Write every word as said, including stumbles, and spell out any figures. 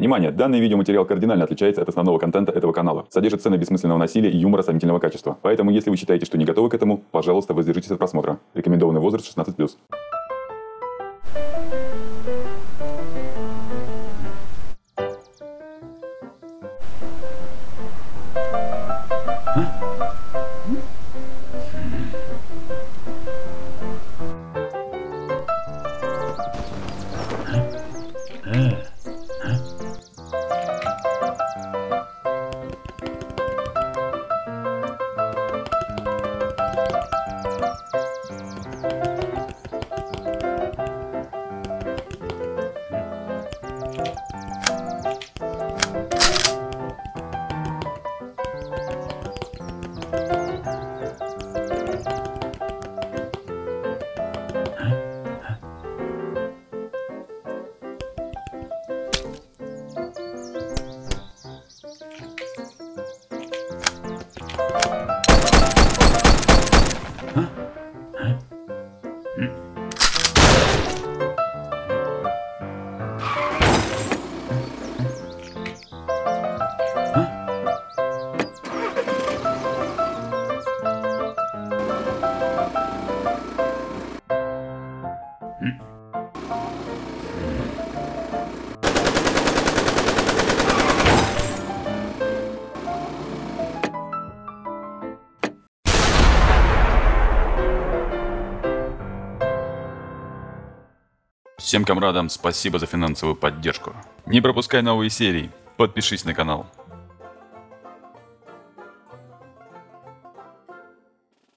Внимание! Данный видеоматериал кардинально отличается от основного контента этого канала. Содержит сцены бессмысленного насилия и юмора сомнительного качества. Поэтому, если вы считаете, что не готовы к этому, пожалуйста, воздержитесь от просмотра. Рекомендованный возраст шестнадцать плюс. Всем комрадам спасибо за финансовую поддержку. Не пропускай новые серии, подпишись на канал.